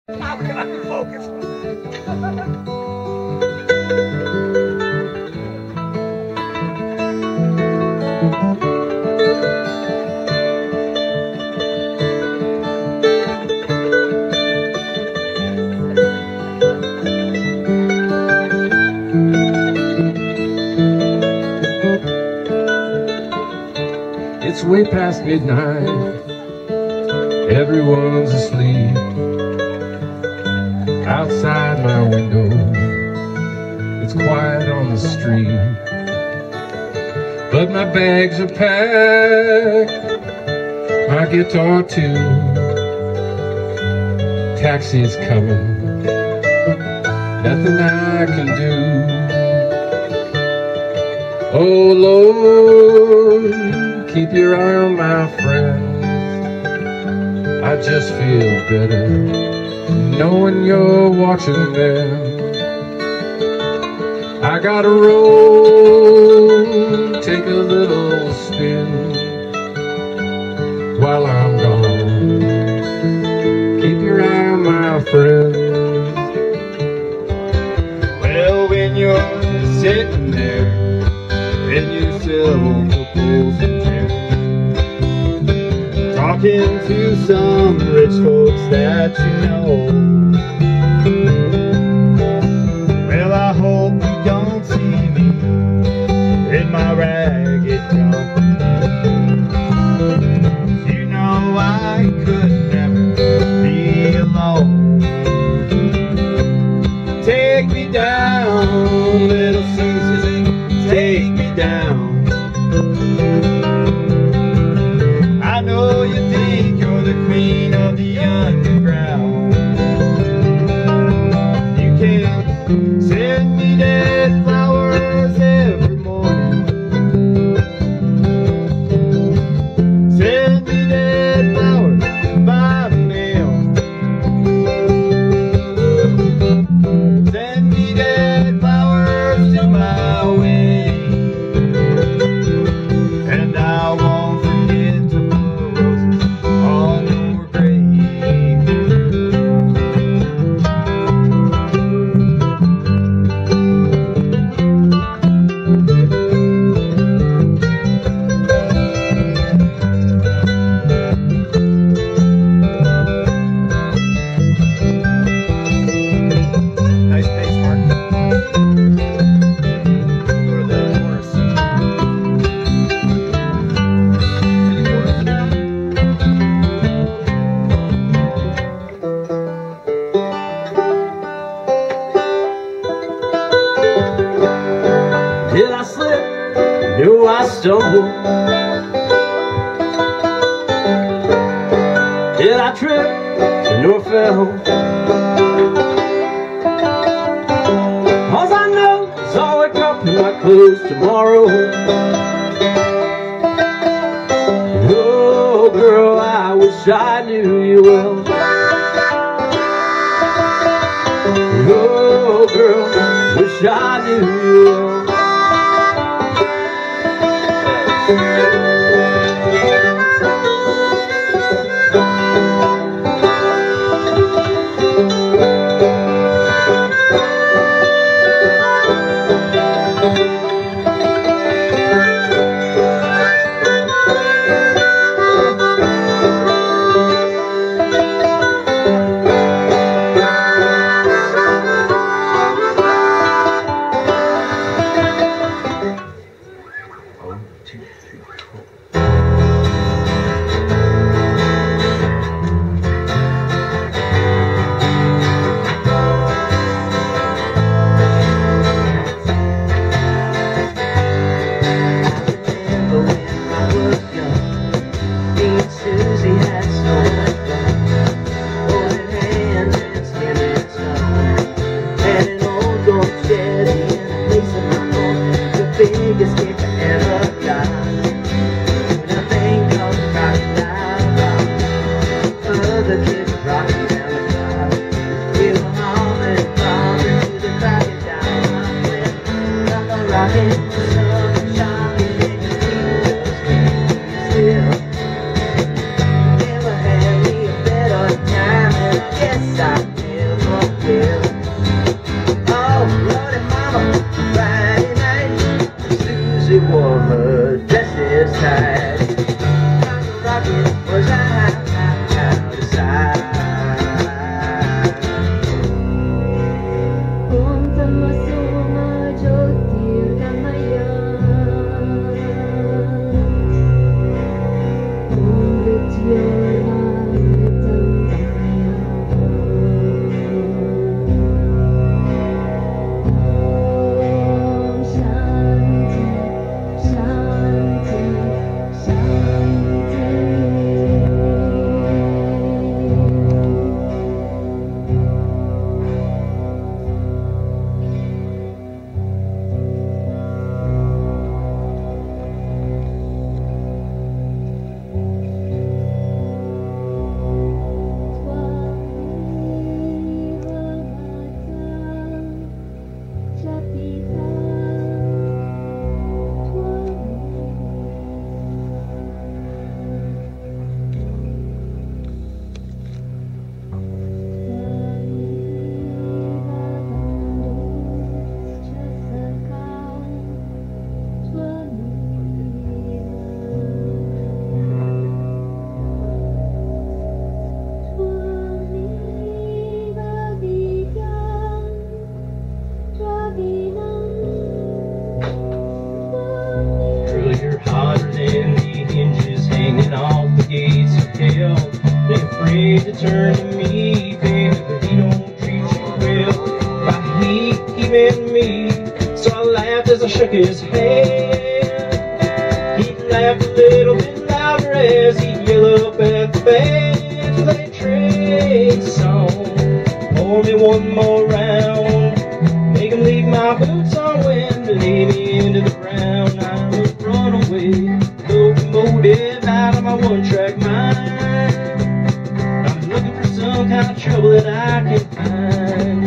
How can I be focused? It's way past midnight, everyone's asleep. Outside my window, it's quiet on the street. But my bags are packed, my guitar too. Taxi's coming, nothing I can do. Oh Lord, keep your eye on my friends. I just feel better knowing you're watching them. I gotta roll, take a little spin while I'm gone. Keep your eye on my friends. Well, when you're sitting there and you silver pulls and chairs, talking to some rich folks that you know, well, I hope you don't see me in my ragged company. You know I could never be alone. Take me down, little Susie, take me down. I know you think you're the queen of the underground. You can send me dead flowers every morning. Send me dead flowers by mail. Send me dead flowers to my way. And I won't forget to put roses on your grave. Nice pace, Mark. Go to the chorus. Did I slip? Do I stumble? Did I trip? No, I fell. All I know is I'll wake up in my clothes tomorrow. Oh, girl, I wish I knew you well. Oh, girl, wish I knew you well. yeah. Oh, Lordy Mama, Friday night, Susie wore her dress this tight. Rocket was out of sight. Afraid to turn to me, baby, but he don't treat you well. By he meant me, so I laughed as I shook his hand. He laughed a little bit louder as he yelled up at the band. Play a train song, pour me one more round, make him leave my boots on when to lay me into the ground. I'm a runaway locomotive out of my one-track mind. Some kind of trouble that I can find.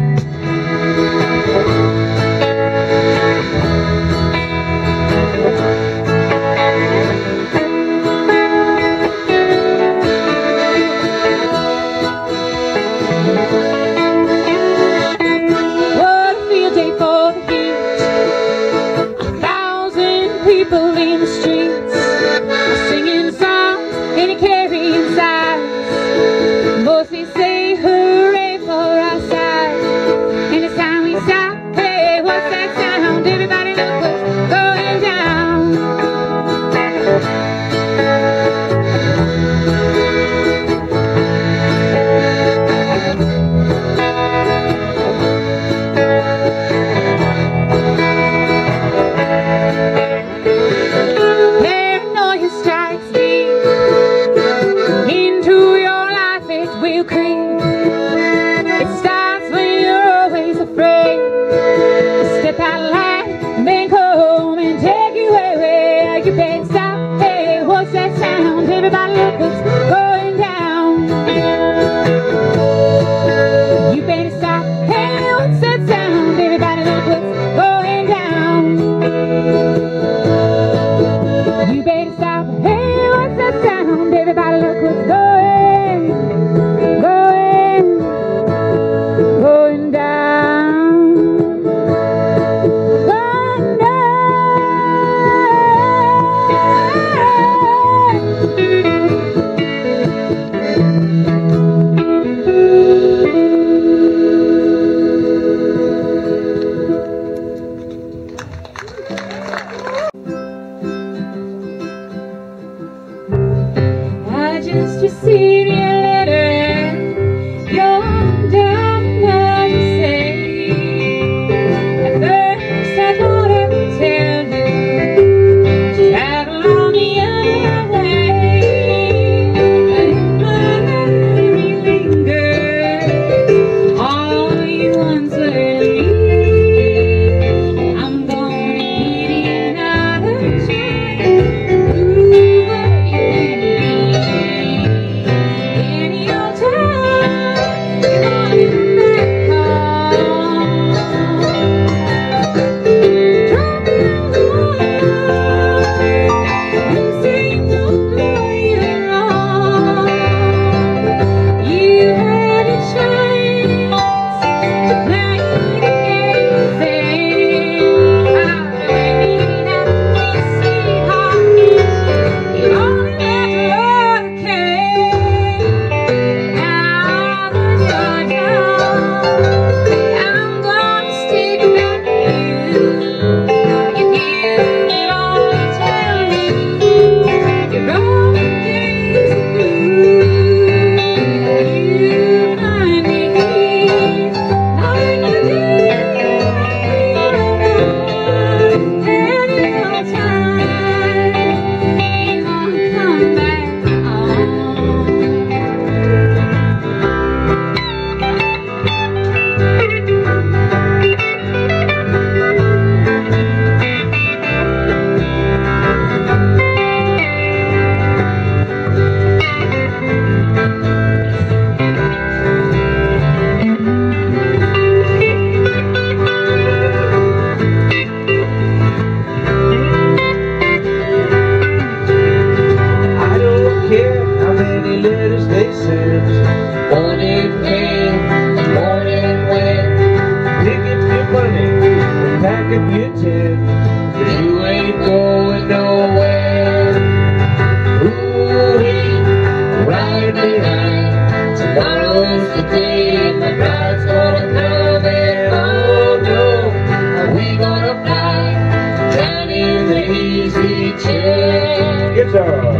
What a field day for the heat. 1,000 people in the streets, singing songs and carrying signs. Mostly say hooray for our side. And it's time we stop. Hey, what's that sound? Everybody look what's going down. Paranoia strikes deep into your life. It will creep. It starts when you're always afraid. Step out of line, men come and take you away. You better stop. Hey, what's that sound? Everybody look what's going down. You better stop. Hey, what's that sound? Everybody look what's going down. You better stop. Hey, what's that sound? Everybody look what's going. guitar.